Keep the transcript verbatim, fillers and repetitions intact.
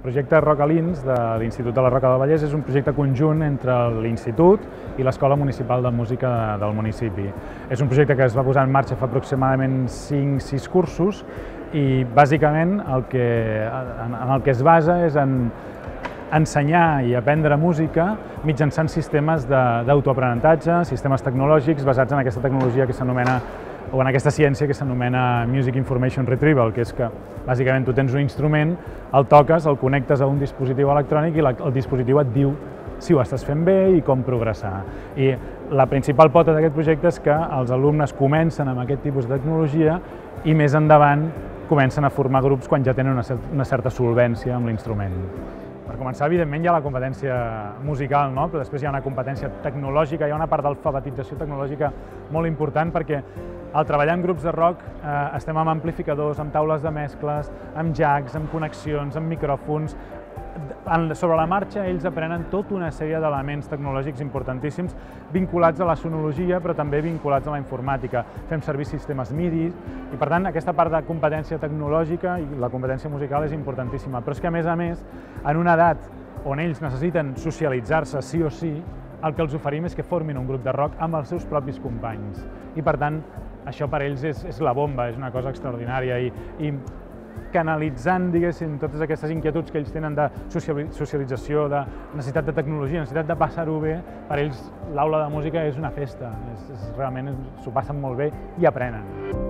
projecte Rocalins de l'Institut de la Roca del Vallès és un projecte conjunt entre l'Institut i l'Escola Municipal de Música del municipi. És un projecte que es va posar en marxa fa aproximadament cinc sis cursos i bàsicament el que, en el que es basa és en ensenyar i aprendre música mitjançant sistemes d'autoaprenentatge, sistemes tecnològics basats en aquesta tecnologia que s'anomena o en aquesta ciència que s'anomena Music Information Retrieval, que és que bàsicament tu tens un instrument, el toques, el connectes a un dispositiu electrònic i el dispositiu et diu si ho estàs fent bé i com progressar. I la principal pota d'aquest projecte és que els alumnes comencen amb aquest tipus de tecnologia i més endavant comencen a formar grups quan ja tenen una certa solvència amb l'instrument. Per començar, evidentment, hi ha la competència musical, no? Però després hi ha una competència tecnològica, hi ha una part d'alfabetització tecnològica molt important perquè al treballar en grups de rock eh, estem amb amplificadors, amb taules de mescles, amb jacks, amb connexions, amb micròfons. Sobre la marxa ells aprenen tota una sèrie d'elements tecnològics importantíssims vinculats a la sonologia però també vinculats a la informàtica. Fem servir sistemes MIDI i per tant aquesta part de competència tecnològica i la competència musical és importantíssima. Però és que a més a més, en una edat on ells necessiten socialitzar-se sí o sí, el que els oferim és que formin un grup de rock amb els seus propis companys. I per tant, això per ells és, és la bomba, és una cosa extraordinària i, i canalitzant, diguéssim, totes aquestes inquietuds que ells tenen de socialització, de necessitat de tecnologia, necessitat de passar-ho bé, per ells l'aula de música és una festa, és, és, realment s'ho passen molt bé i aprenen.